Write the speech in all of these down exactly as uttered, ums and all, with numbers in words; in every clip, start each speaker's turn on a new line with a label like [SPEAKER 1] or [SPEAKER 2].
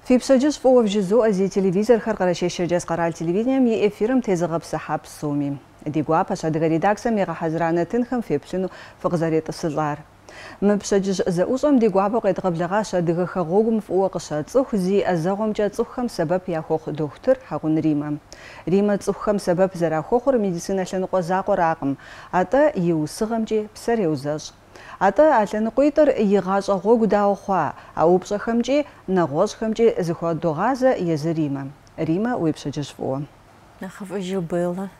[SPEAKER 1] في بسجس فوق في جزء أزي تلفزيون خرق على شاشة جاز قرال تلفزيون مي إفيرم تزغب سحاب الصومي ديقوا باش هاد غادي داكسا مي حزرانة تنخم في بسنو فقزارية الصدار ما بسجس زأوصم ديقوا بقيت قبل غاشا دغ خغوغم فوق قشا تصوخ زي أزاغم جا تصوخم سبب يا خوخ دكتور حقون ريما ريما تصوخم سبب زرا خوخر ميديسينا شنقو زاقو راقم عطا يوسغم جي بسر يوزاج عطا عشان قيتر يغاش غوغ داو خوا أو بشخمجي نغوش خمجي زخوا دوغازا يزريما ريما ويبسجس فوق
[SPEAKER 2] نخاف جبيلة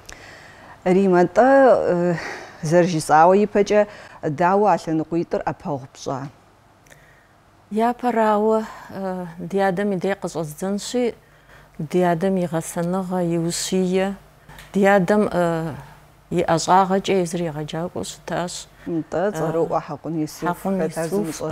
[SPEAKER 1] ريما تا زرجي صاوي بجا داو عشان قيتر أبهوغ بشا
[SPEAKER 2] يا براوة ديادم يديقز أزدنشي ديادم يغسنغ يوشية ديادم يأجاغ جيزري غجاقوش تاش
[SPEAKER 1] انت تصارو حقون يسوف
[SPEAKER 2] حقون يسوف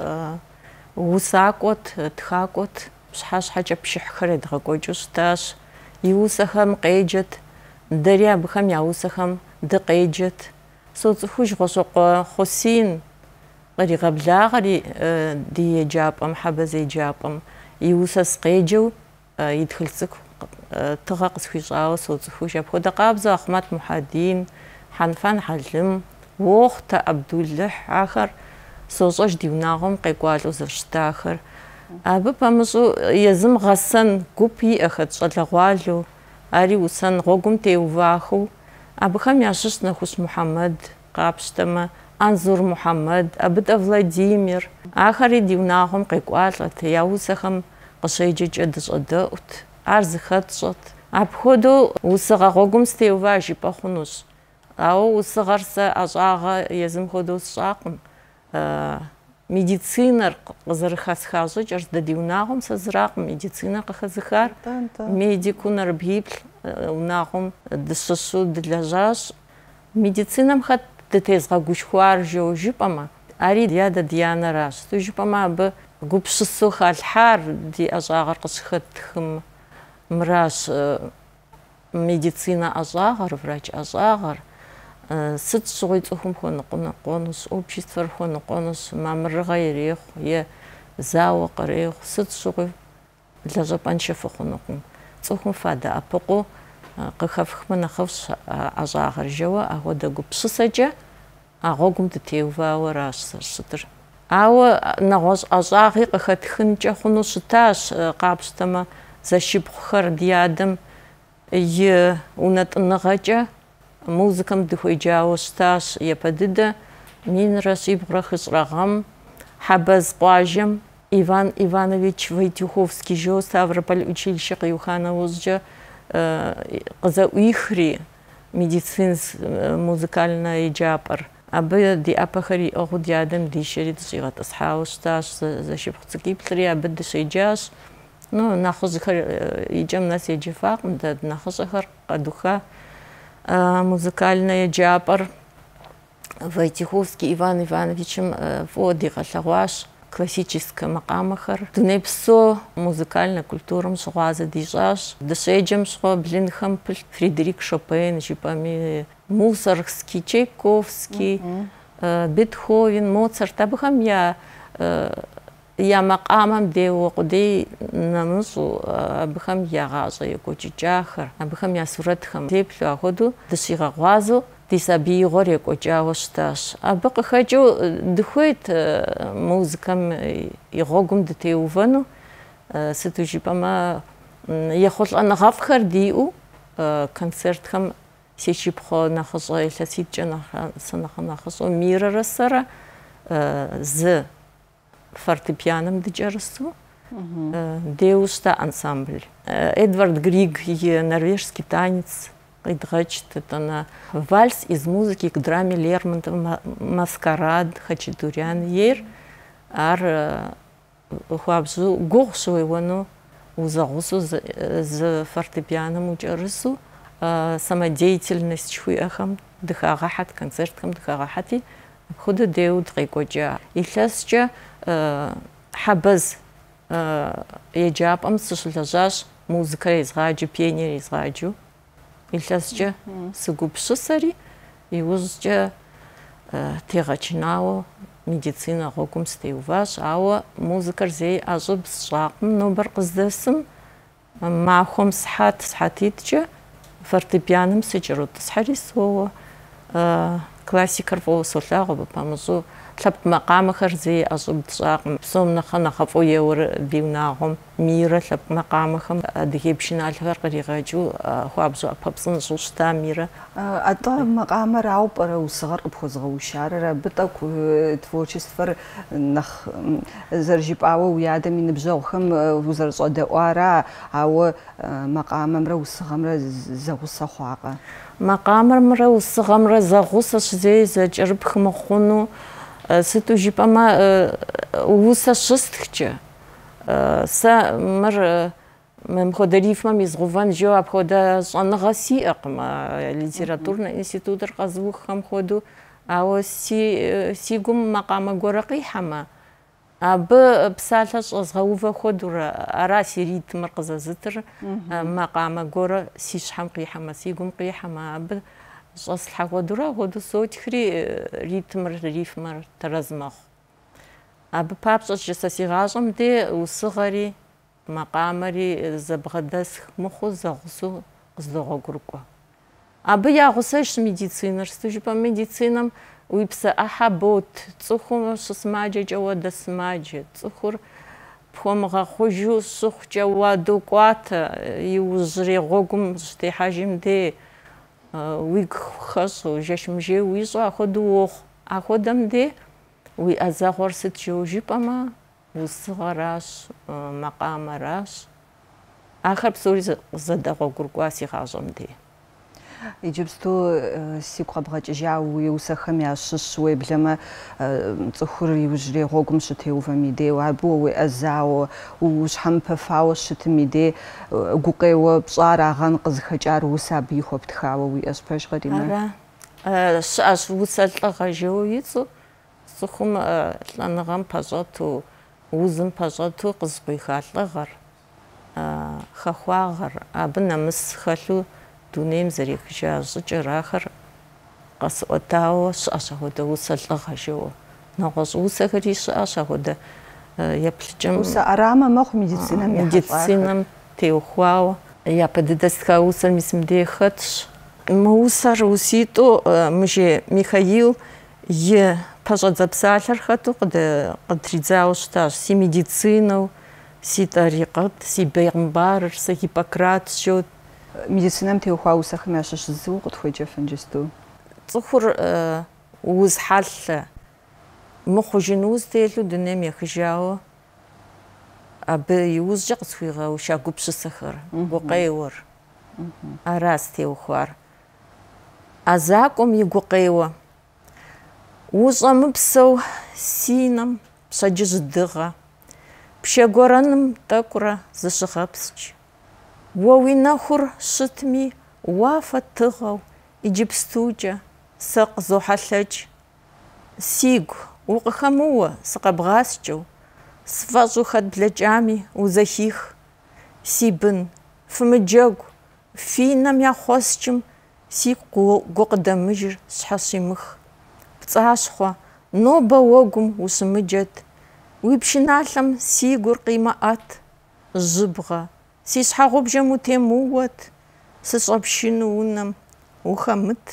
[SPEAKER 2] وساقوت تخاقوت بشحاش حاجة بشح خريد غاقوجوش تاش يوسخم قيجت دريا بخم يوسخم دقيجت صوت خوش غسوق خسين غري غبلا غري دي جابم حبزي جابم يوسس قيجو يدخل سك تغاقس في جاو صوت خوش أبخو دقابزة أخمات محادين حنفان حلم وقت عبد الله آخر صوصش ديوناهم قيقوالو زرشتاخر أبى بمزو يزم غسن قبي أخد شلغوالو أري وسن غوغم تيوفاخو أبى خم ياشش نخوش محمد قابشتما أنظر محمد أبدا فلاديمير آخر ديوناهم قيقوالو تياوسخم قشيجي جدش أدوت أرز خدشت أبخدو وسغا غوغم ستيوفاجي بخونوش أو وسغرسة أجاغا يزم خدوس شاقم ميديцинар قزرخасхажы жажда дивнагым сазрaqым медицина қахазхар медикунар библ унагым дышышу дляжаш медицинам хат детезга гушхуар жожипама ари яда диана раш тужипама б гупшысу халхар ди ажагар қышхатхым мраш медицина ажагар врач ажагар сыт шугой цухум хон қона қонус общество хон қонус мамрга ерих е зау қрех сыт шугой лажа панчеф хон қон цухум фада апоқо қахафхмана хавш ажагар жава агода гупсысаджа агогум тетеува раш сыршытыр ау нагош ажаги қахатхынча хуну шыташ қапштама защипхар диадым е унатныгача музыкам дыхуйджао сташ епадыда мин расиб рахысрагам хабаз қуажам Иван Иванович Войтюховский жо Ставрополь училище Қиюхановузджа қыза уихри медицинс музыкальная джапар абы ди апахари огу диадам дишери дшигат асхау сташ защип хцкиплри абы дшиджаш ну нахузхар иджам нас иджифак да нахузхар қадуха музыкальная джапар Войтюховский Иван Ивановичем води галагваш классическая макамахар дунепсо музыкальная культура шуаза дижаш дешеджем шо блинхампл Фредерик Шопен жипами Мусоргский Чайковский Бетховен Моцарт абхам я я макамам деу қудей намусу абхам я газа якочичахар абхам я суратхам деплю аходу дшига гвазу дисаби горе кочавшташ абқа хочу дхуит музыкам игогум детеувану сетужипама яхол ангафхар диу концертхам сечипхо нахозой ласитчана санаханахосо мирарасара з фортепианом диджарсу деуста ансамбль Эдвард Григ норвежский танец Идгачт это на вальс из музыки к драме Лермонтова Маскарад Хачатурян ер ар хуабзу гохсу его узагусу з фортепианом учарсу самодеятельность чуяхам дыхагахат концерткам дыхагахати худа деуд рекоджа и сейчас хабаз еджапам сышлажаш музыка из радио пение из радио и сейчас сгубшисари и узджа тегачнао медицинэ гъуэгум стеуващ, ауэ музыкэр зэи ӏэщӏыб сщӏакъым. Нобэр къыздэсым махуэм сыхьэт, сыхьэтиткӏэ фортепианом сыкӏэротӏысхьэри соуэ. Классикэр фӏыуэ солъагъу абы пэмыщӏу. Лъэпкъ макъамэхэр зэи ӏэщӏыб тщӏакъым. Псом нэхърэ нэхъыфӏу еуэр ди унагъуэм мирэ лъэпкъ макъамэхэм адыгей пшыналъэхэр къригъэкӏыу хуабжьу ӏэпэпцӏынщӏу щыта мирэ.
[SPEAKER 1] АтӀэ макъамэр ауэ пӏэрэ усыгъэр къыпхуэзгъэушарэр? Абы тӏэкӏу творчествэр нэхъ зэрыжипӏауэ уи адэм и ныбжьэгъухэм узэрыщӏэдэӏуара, ауэ макъамэмрэ усыгъэмрэ зэгъусэ хъуакъэ?
[SPEAKER 2] Макъамэмрэ усыгъэмрэ зэгъусэщ зэи зэкӏэрыпх мыхъуну. Сыту жипӏэмэ, усэ щысткӏэ, сэ мыр мыпхуэдэ рифмэм изгъэувэн жэу апхуэдэ щӏэныгъэ сиӏэкъым литературнэ институтыр къэзыуххэм хуэдэу, ауэ си си гум макъамэ гуэрэ къихьэмэ, абы псалъэ щӏэзгъэувэ хуэдэурэ, ара си ритмыр къызэзытыр, макъамэ гуэрэ си щхьэм къихьэмэ, си гум къихьэмэ, абы щӏэслъхьэ хуэдэурэ хуэдэу сотхри ритмыр, рифмыр тэрэз мэхъу. Абы папщӏэкӏэ сэ си гъащӏэм де усыгъэри макъамэри зэбгъэдэсх мыхъуу зэгъусэу къыздогъуэгурыкӏуэ. Абы я гъусэжщ медицинэр. Сыту жыпӏэм, медицинэм уи псэ ӏыхьэ бот, цӏыхум щысымаджэкӏэ уэдэ сымаджэ, цӏыхур пхуэмыгъэхъужу щыхъукӏэ уэ докӏуатэ, иужьрей гъуэгум щытехьэжым де уигу хэщӏу, жэщымыжей уищӏу апхуэдэу уохъу. Апхуэдэм де уи ӏэзэгъуэр сыт жэу жыпӏэмэ, усыгъэращ, макъамэращ. Ахэр псори зэдэгъуэгурыкӏуа си гъащӏэм де.
[SPEAKER 1] Иджыпсту сигу къэбгъэкӏыжа уи усэхэм ящыщ уеблэмэ цӏыхур иужьрей гъуэгум щытеувэм и деу, абы уеӏэзауэ, ущхьэмыпэфауэ щытым и де гукъеуэ пщӏар, агъэн къызыхэкӏар усэ абы ихуэптхауэ уиӏэщ пэжкъэ, Римэ?
[SPEAKER 2] Ара, щыӏэщ усэ лӏыгъэ жэуэ ицӏу, цӏыхум лӏэныгъэм пэщӏэту, узым пэщӏэту къызыкъуиха лӏыгъэр, хэхуагъэр, абы нэмыс хэлъу дунейм зэрехыжа щӏыкӏэр, ахэр къэсыӏуэтауэ щыӏэщ ахуэдэ усэ лӏыгъэ жэуэ. Нэгъуэщӏ усэхэри щыӏэщ ахуэдэ еплъыкӏэм. Усэ
[SPEAKER 1] ӏэрамэ мэхъу медицинэм ехьэлӏахэр.
[SPEAKER 2] Медицинэм теухуауэ. Япэ дыдэ стыха усэр мис мыбдеж хэтщ. Мы усэр уситӏу мыжей Михаил и пэщӏэдзэ псалъэр хэту къытридзауэ щытащ. Си медицинэу, си тӏарикъэт, си бейгъымбарыр, сэ Гиппократ щэу.
[SPEAKER 1] Медицинэм теухуа усэхэм ящыщ зыуэ къытхуеджэфын жысту?
[SPEAKER 2] Цӏыхур уз хьэлъэ, мыхъужын уз телъу дунейм ехыжауэ, абы и узкӏэ къысхуигъэуша гупсысэхэр, гукъеуэр. Аращ теухуар. А закъуэм и гукъеуэ. Ущӏэмыпсэу си нэм пщэдджыжь дыгъэ, пшэгуэрэным тӏэкӏурэ зыщыгъэпскӏ. Уэ уи нэхур щытми, уафэ тыгъэу, иджыпстукӏэ сэ къызохьэлъэкӏ. Сигу укъыхэмыуэ сыкъэбгъаскӏэу, сфӏэщӏу хэт блэкӏами узэхих. Си бын, фымыджэгу, фи нэм яхъуэскӏым сигу гукъыдэмыжыр щхьэ щимых. Пцӏащхъуэ, нобэ уэгум ущымыджэт, уи пшыналъэм си гур къимыӏэт, жьыбгъэ, си щхьэгъубжэм утемыуэт, сыщӏэпшыну унэм ухэмыт.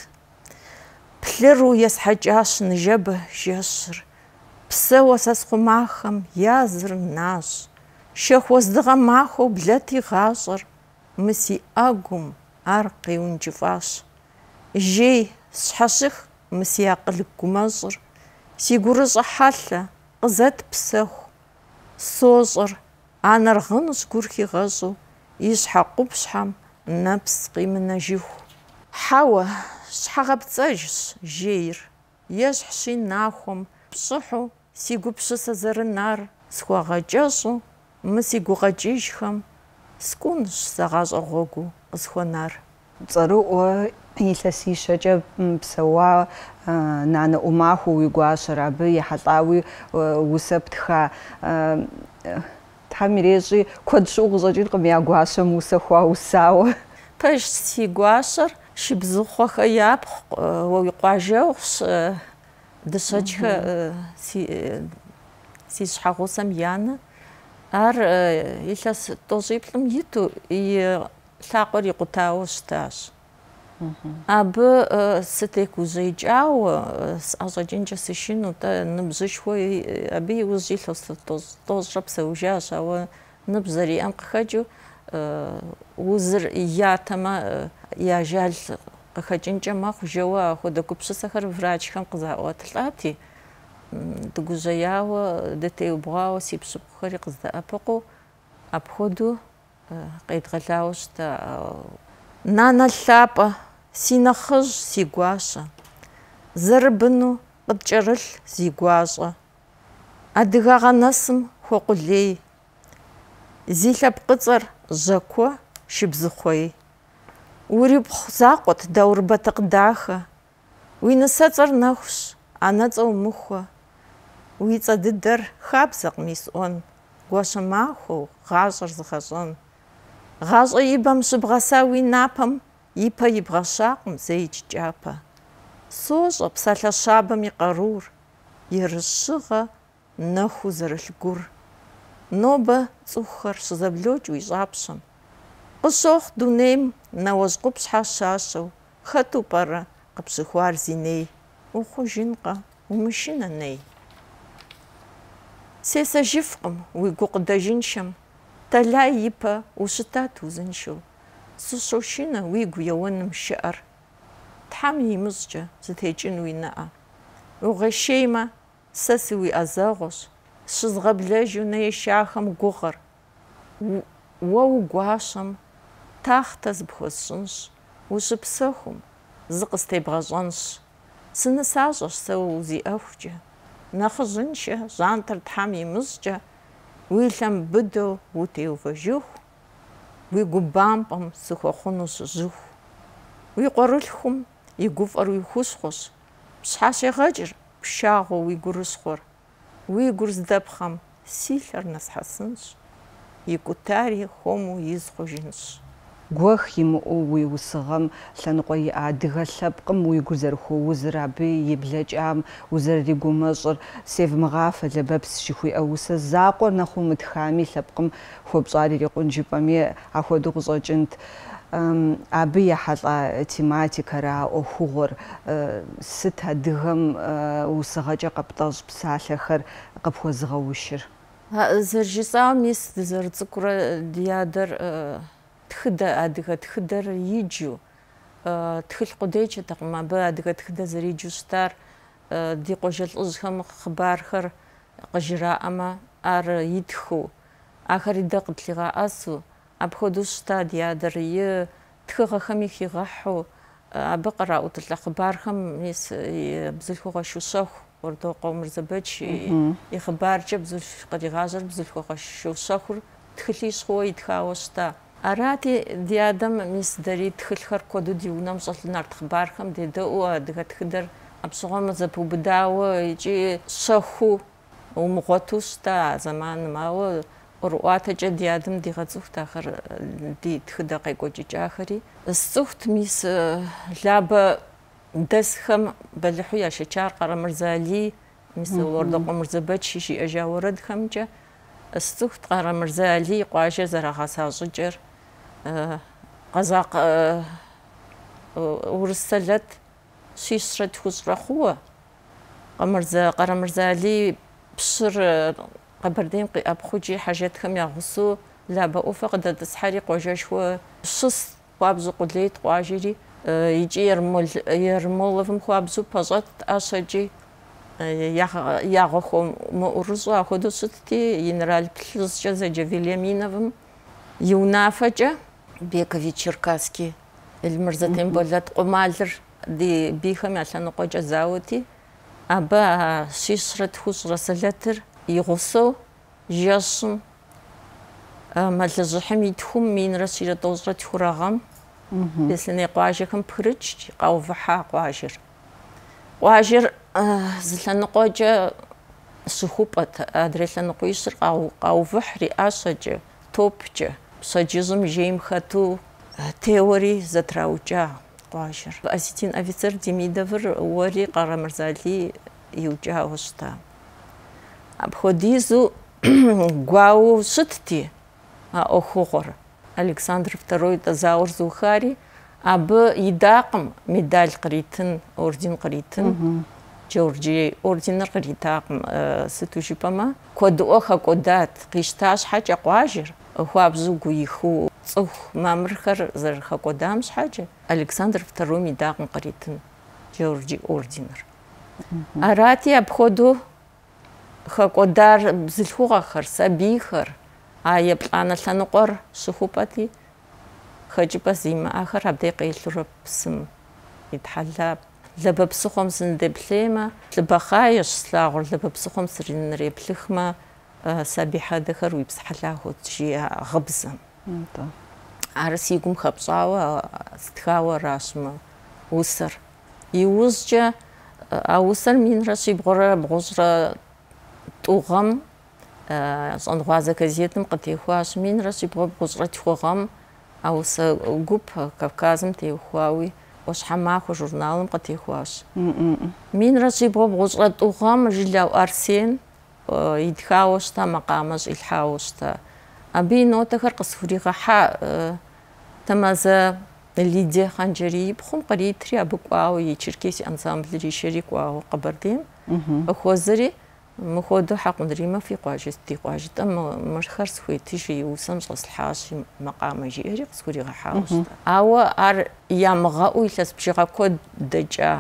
[SPEAKER 2] Плъыр уесхьэкӏащ ныжэбэ жэщыр, псэуэ сэ схъумахэм языр нащ, шэху уэздыгъэ махуэу блэти гъащӏэр, мы си ӏэгум ар къеункӏыфӏащ. Жей сщхьэщых, мы си акъыл гумэщӏыр, си гурыщӏэ хьэлъэ, къызэт псэху. Сощӏэр, анэр гъынущ гур хигъэщӏу, и щхьэкъупщхьэм нэпс къимынэжыху. Хьэуэ, щхьэгъэпцӏэжщ жейр, ещхьщи нахуэм, пщӏыхьу си гупщысэ зэрынар схуагъэкӏэщӏу, мы си гукъэкӏыжхэм скӏунщ сэ гъащӏэ гъуэгу къысхуэнар.
[SPEAKER 1] Цӏэрыӏуэ илъэсищэкӏэ псэуа нанэ ӏумахуэ уи гуащэр, абы ехьэлӏауи усэ птха. Тхьэм ирещӏи куэд щӏыӏу къыщӏэкӏыркъым я гуащэм усэ хуаусауэ.
[SPEAKER 2] Пэж си гуащэр шыбзыхъуэхэ япхъу, уи къуажэхъущ, дышъэкӏхэ си си шъхьэгъусэм янэ ар илъэс тӏощӏиплӏым иту и лъакъор икъутауэ щытащ. Абы сытекӏужъеикӏауэ сӏэщӏэкӏынкӏэ сыщыну тэ ныбжьышхуэ абы иужь илъэу тӏощӏрэ псэужащ, ауэ ныбжь зэриӏэм къыхэкӏыу узыр ятэмэ яжал къыхэкӏынкӏэ мэхъу, жэуэ апхуэдэ гупшысэхэр врачхэм къызаӏуэтылӏати, дыгужьеяуэ дытеубгъуауэ си пщыпкъухэри къыздэӏэпыкъуу апхуэдэу къедгъэлауэ щыта. Нанэ лъапӏэ, си нэхъыжь, си гуащэ, зэрыбыну къыткӏэрылъ зи гуащӏэ, адыгагъэ нэсым хуэкъулей, зи лъэпкъыцӏэр жьэкуэ, шыбзыхъуей. Урипхъу закъуэт дэур бэтыкъ дахэ, уи нысэцӏэр нэхущ, ӏэнэцӏэ умыхуэ, уи цӏэ дыдэр хабзэкъым исӏуэн, гуащэ махуэу гъащӏэр зыхэщӏэн. ГъащӀэ и бэм щыбгъэса уи напэм и пэ ибгъэщакъым зэикӀ кӀапэ. СощӀэ псалъэ щабэм и къарур, ерыщыгъэ нэхуу зэрылъ гур. Нобэ цӀыхухэр щызэблокӀ уи щӀапщэм. Къыщохъу дунейм нэуэжь къупщхьэ щащэу, хэту пӀэрэ къыпщыхуар зи ней? Ухъужынкъэ, умышынэ ней. Сесэжыфкъым уи гукъыдэжыншэм, Тэлай и пэ ущытат узыншэу. Сыщощынэ уигу еуэным шыӀэр, Тхьэм имыщӀкӀэ зытекӀын уи нэӀэ. Угъэшеймэ, сэ сыуиӀэзэгъуэщ, щызгъэблэжу нэешахэм гугъэр. Уэ угуащэм тахтэ зыпхуэсщӀынщ, ущыпсэхум зы къыстебгъэщӀэнщ. СынысащӀэщ сэ зи ӀэхукӀэ, нэхъыжьыншэ жьантэр Тхьэм имыщӀкӀэ, уи лъэм быдэу утеувэжыху, уи губампӀэм сыхуэхъуну щыжьыху. Уи къуэрылъхум и гуфӀэр уи хущхъуэщ, пщхьэщегъэкӀыр пшагъуэ уи гурыщхъуэр. Уи гур здэпхъэм си лъэр нэсхьэсынщ, икӀутари хуэму из хъужынщ.
[SPEAKER 1] Гуэх имыӀэу уи усыгъэм лъэныкъуэ иӀэ адыгэ лъэпкъым уи гур зэрыхуэузыр, абы и блэкӀам узэрыригумэщӀыр севмыгъафэ лэбэпс жыхуиӀэ усэ закъуэр нэхъ умытхами лъэпкъым хуопщӀар ирикъун жыпӀэми апхуэдэу къыщӀэкӀынт. Абы ехьэлӀа тематикэра Ӏуэхугъуэр сыт адыгэм усыгъэкӀэ къэптӀэщӀ псалъэхэр къыпхуэзыгъэушыр?
[SPEAKER 2] ЗэрыжысӀауэ мис дызэрыцӀыкӀурэ ди адэр тхыдэ, адыгэ тхыдэр иджу тхылъ къудейкӀэтэкъым. Абы адыгэ тхыдэ зэриджу щытар ди къуажэ лӀыжьхэм хъыбархэр къыжраӀэмэ, ар итхыу, ахэри дэ къытлъигъэӀэсу, апхуэдэу щыта ди адэр. И тхыгъэхэми хигъэхьу, абы къраӀутылӀэ хъыбархэм мис бзылъхугъэ Шущэху, Уэрдокъуэ Мырзабэч и хъыбаркӀэ къригъажьэр бзылъхугъэ Шущэхур тхылъищхъуэ итхауэ щыта. Арати ди адэм мис дэри тхылъхэр куэду ди унэм щӀэлъынэрт хъыбархэм дедэӀуу адыгэ тхыдэр абщыгъуэм зэпэубыдауэ икӀи щэхуу умыгъуэту щыта а зэманым. Ауэ ӀурыӀуатэкӀэ ди адэм дигъэцӀыхут ахэр ди тхыдэ къекӀуэкӀыкӀахэри. СцӀыхут мис лабэ дэсхэм бэлыхьу яшэчар Къарэмырзэ Алий, мис Уэрдокъуэ Мырзабэч жиӀэжа уэрэдхэмкӀэ. СцӀыхут Къарэмырзэ Алий къуажэр зэрагъэса щӀыкӀэр къэзакъ урыс сэлэт щищрэ тхущӏрэ хъууэ. Къарэмырзэ Алий пщыр Къэбэрдейм къиӏэпхъукӏи хьэжэтхэм ягъусэу лабэ ӏуфэ къыдэтӏысхьэри къуажэшхуэ щыс хуабжьу къулейт къуажэри, икӏи Ермоловым хуабжьу пэщӏэт ӏэщэкӏи ягъэхуэмыӏурыщӏу апхуэдэу щытти, генерал плъыжькӏэ зэджэ Вельяминовым и унафэкӏэ Бекович-Черкасский Эльмырзэ Темболэт къумалыр ди бийхэм я лъэныкъуэкӏэ зауэти, абы а щищрэ тхущӏрэ сэлэтыр и гъусэу жэщым мэлыжьыхьым итхум минрэ щирэ тӏощӏрэ тхурэ гъэм Беслъэней къуажэхэм пхырыкӏ, къаувыхьа къуажэр. Къуажэр зы лъэныкъуэкӏэ щыхупӏэт, адрей лъэныкъуищыр къаувыхьри ӏэщэкӏэ, топкӏэ, пщэдджыжьым жейм хэту теуэри зэтраукӏа къуажэр. Осетин офицер Демидовыр уэри Къарэмырзэ Алий иуджауэ щыта. Апхуэдизу гуауэу щытти а ӏуэхугъуэр. Александр второй тӏэзауэр зыухари, абы идакъым медаль къритын, орден къритын, Джорджи орденыр къритакъым. Сыту жыпӏэмэ, куэдыӏуэ хэкӏуэдат, къищта щхьэкӏэ къуажэр, хуабжьу гу ихыу цӏыху мамырхэр зэрыхэкӏуэдам щхьэкӏэ, Александр второй идакъым къритын Джорджи орденыр. Арати апхуэдэу хэкӏуэдар бзылъхугъэхэр, сабийхэр, а еплӏанэ лъэныкъуэр щыхупӏэти, хэкӏыпӏэ зимыӏэхэр абдей къелъурэ псым итхьэлап. Лэбэпсыхъуэм сындеплъеймэ, лъыбэхъаещ слъагъур, лэбэпсыхъуэм сринреплъыхмэ, сабий хьэдэхэр уи псы хьэлъагъуэт жиӏэ гъыбзэм. Ар си гум хэпщӏауэ стхауэ аращ мы усэр. Иужькӏэ а усэр минрэ щибгъурэ бгъущӏрэ тӏугъэм, щӏэныгъуазэ газетым къытехуащ, минрэ щибгъурэ бгъущӏрэ тхугъэм а усэ гуп Кавказым теухуауи, Ӏуащхьэмахуэ журналым къытехуащ. Минрэ щибгъурэ бгъущӏрэ тӏугъэм Жылэу Арсен итхауэ щыта, макъамэ щӏилъхьауэ щыта. Абы и нотэхэр къысхуригъэхьа Тэмэзэ Лидие Хъанджэрипхъум къритри, абы кӏуауэ и Черкесий ансамблри шэри кӏуауэ Къэбэрдейм къыхуэзэри, мыхуэдэу Хьэкъунриймэ фи къуажэ, ди къуажэ, мырхэр схуетыж и усэм щӏэслъхьащ, макъамэ жиӏэри къысхуригъэхьауэ щыта. Ауэ ар ямыгъэӏуу илъэс бжыгъэ куэд дэкӏа.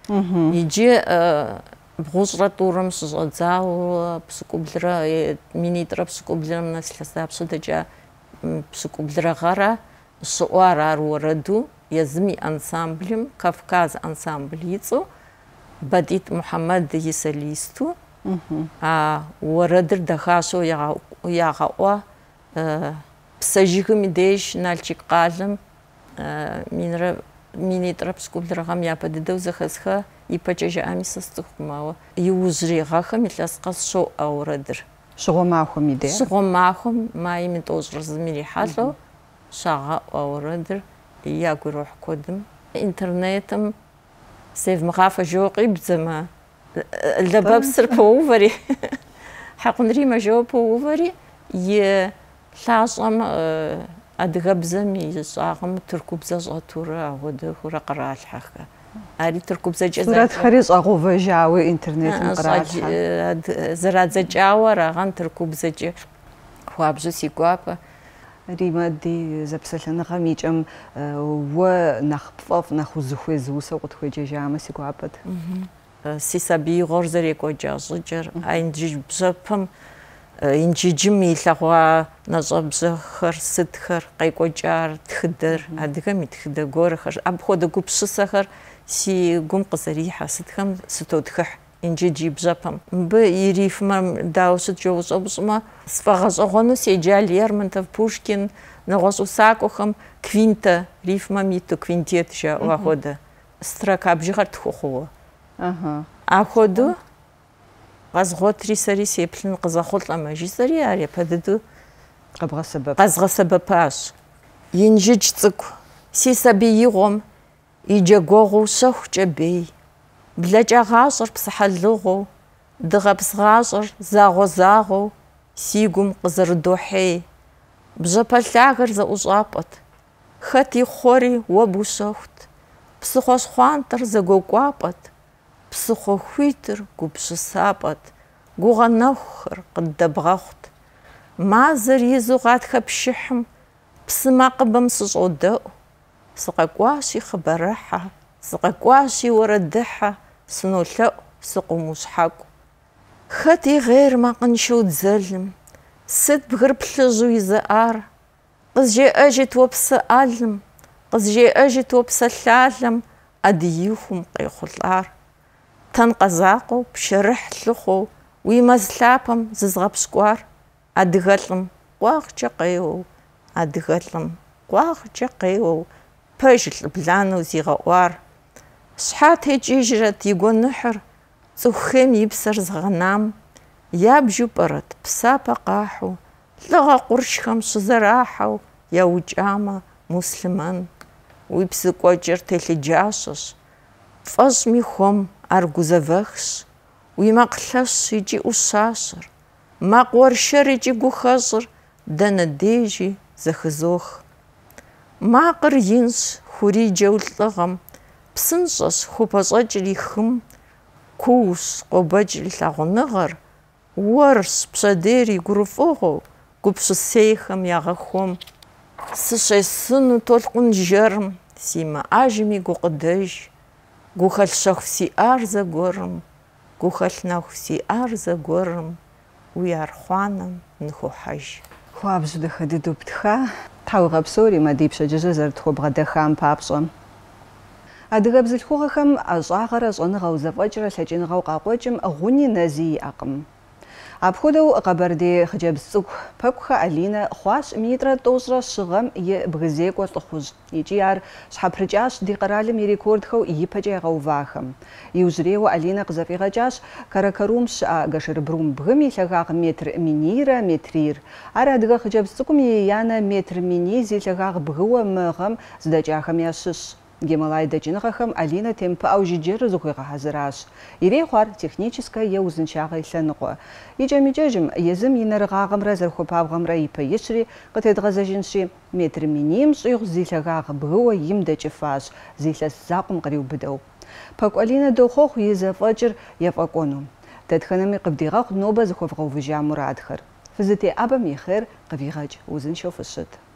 [SPEAKER 2] Иджы бгъущӏрэ тӏурым щыщӏэдзауэ псыкӏублрэ, минитӏрэ псыкӏублрым нэс илъэса пщыдэкӏа псыкӏублрэ гъэрэ щыӏуар ар уэрэду, езым и ансамблым, Кавказ ансамбль ицӏу, Батӏитӏ Мухьэмэд и солисту, а уэрэдыр дахащэу ягъэӏуэ псэжыгым и деж Налчик къалэм минрэ минитӏрэ псыкӏублрэ гъэм япэ дыдэу зэхэсхэ ипэкӏэ жаӏэми сэ сцӏыхум, ауэ иужьрей гъэхэм илъэс къэс щоӏэ уэрэдыр.
[SPEAKER 1] Щыгъуэ махуэм и деж?
[SPEAKER 2] Щыгъуэ махуэм маим и тӏощӏрэ зым ирихьэлӏэу щагъэӏуэ уэрэдыр, ягу ирохь куэдым. Интернетым Севмыгъафэ жэуэ къибдзэмэ, лэбэпсыр поувэри, Хьэкъунриймэ жэуэ поувэри, и лъащӏэм адыгэбзэм и щӏагъым тыркубзэ щӏэтурэ ауэдэхурэ къралъхьэхэ. Ари тыркубзэкӏэ
[SPEAKER 1] суретхэри щӏэгъувэжауи интернетым къралъхьэ.
[SPEAKER 2] Зэрадзэкӏауэ арагъэн тыркубзэкӏэ. Хуабжьу си гуапэ.
[SPEAKER 1] Римэ, ди зэпсэлъэныгъэм икӏэм уэ нэхъ пфӏэфӏ, нэхъ узыхуез усэу къытхуеджэжамэ си гуапэт.
[SPEAKER 2] Си сабиигъуэр зэрекӏуэкӏа щӏыкӏэр, а инджыдж бжьэпэм инджыджым илъэгъуа нэщӏэбжьэхэр сытхэр къекӏуэкӏар тхыдэр, адыгэм и тхыдэ гуэрхэр, апхуэдэ гупсысэхэр си гум къызэрихьэ, сытхэм сытотхыхь инджыдж и бжьэпэм. Мыбы и рифмэр дауэ щыт жэуэ сфӏэгъэщӏэгъуэну седжа Лермонтов, Пушкин, нэгъуэщӏ усакӏуэхэм квинтэ рифмэм иту квинтет жаӏэу ахуэдэ строка бжыгъэр тхухъууэ. Ахуэдэу къэзгъуэтри сэри сеплъын къызэхъулӏэмэ жысӏэри, ар япэ дыдэу къэзгъэсэбэпащ. Инджыдж цӏыкӏу си сабиигъуэм и джэгуэгъуу щэхукӏэ бей, блэкӏэ гъащӏэр псыхьэлыгъуэу, дыгъэпс гъащӏэр загъуэ-загъуэу си гум къызэрыдохьей. Бжьэпэ лъагэр зэӏущӏапӏэт, хэт ихъуэри уэбу щэхут, псыхъуэ щхъуантӏэр зэгуэкӏуапӏэт, псыхъуэ хуитыр гупщысапӏэт, гугъэ нэхухэр къыддэбгъэхъут. Мазэр изу гъатхэ пшыхьым псы макъыбэм сыщӏодэӏу, сыкъэкӏуащи хъыбарыхьэ, сыкъэкӏуащи уэрэдыхьэ, сынолъэӏу сыкъыумыщхьэкӏу. Хэт игъейр макъыншэу дзэлым, сыт бгыр плъыжьу изыӏар, къызжеӏэжыт уэ псы ӏэлым, къызжеӏэжыт уэ псэлъалэм ӏэдиихум къехъулӏар. Тэн къэзакъуэу, пшэрыхь лъыхъуэу, уи мэз лъапэм зызгъэпщкӏуар, адыгэлӏым къуагъкӏэ къеуэу, адыгэлӏым къуагъкӏэ къеуэу, пэж лӏыбланэу зигъэӏуар. Щхьэ текӏыжрэт и гуэныхьыр цӏыхухейм и псэр згъэнам, ябжу пӏэрэт псапэ къахьу, лӏыгъэ къуршхэм щызэрахьэу, яукӏамэ муслъымэн. Уи псы кӏуэкӏыр телъыджащэщ, фӏэщӏми хуэм ар гузэвэхщ, уи макъ лъэщ икӏи ӏущащэр, макъ уэршэр икӏи гухэщӏыр дэнэ дежи зэхызох. Макъыр инщ хуриджэу лӏыгъэм, псынщӏэщ хупэщӏэкӏри хым, куущ къобэкӏри лъагъуныгъэр, уэрщ пщэдей гурыфӏыгъуэу гупщысейхэм ягъэхуэм. Сыщесыну толъкъун жэрым, симыӏэжми гукъыдэж, гухэлъ щэху сиӏар зэгуэрым, гухэлъ нэху сиӏар зэгуэрым, уи архъуанэм ныхуохьэж.
[SPEAKER 1] Хуабжьу дахэ дыдэу птха, тхьэуи псори мадий пщэдджыжьыр зэрытхуэбгъэдэхам папщӏэ. Адыгэ бзылъхугъэхэм ӏэщӏагъэрэ щӏэныгъэу зэфӏэкӏрэ лъэкӏыныгъэу къакъуэкӏым гъуни нэзи иӏэкъым. Апхуэдэу Къэбэрдей хъыджэбз цӏыкӏу пэкухэ Алинэ хъуащ минитӏрэ тӏощӏрэ щыгъэм и бгызекӏуэ лӏыхъужь, икӏи ар щхьэпрыкӏащ ди къэралым и рекордхэу ипэкӏэ ягъэувахэм. Иужьрейуэ Алинэ къызэфӏигъэкӏащ Каракарум щыӏэ Гашырыбрум бгым и лъагагъ метр минийрэ метрийр. Ар адыгэ хъыджэбз цӏыкӏум и янэ метр миний зи лъагагъ бгыуэ мы гъэм здэкӏахэм ящыщ. Гемалай дэкӏыныгъэхэм Алинэ темпыӏэу жыджэр зыхуигъэхьэзыращ. Ирей хъуар техническэ е узыншагъэ лъэныкъуэ. Икӏэм-икӏэжым езым и нэрыгъагъымрэ зэрыхуэпабгъэмрэ ипэ ищри къытедгъэзэжынщи, метр минийм щӏигъу зи лъагагъ бгыуэ им дэкӏыфащ, зи лъэс закъуэм къриубыдэу. Пэку Алинэ дохъуэхъу и зэфӏэкӏыр ефӏэкӏуэну. Дэтхэнэми къыбдигъэхъу нобэ зыхуэвгъэувыжа мурадхэр. Фызытеӏэбэм и хъер къывигъэкӏ, узыншэу фыщыт.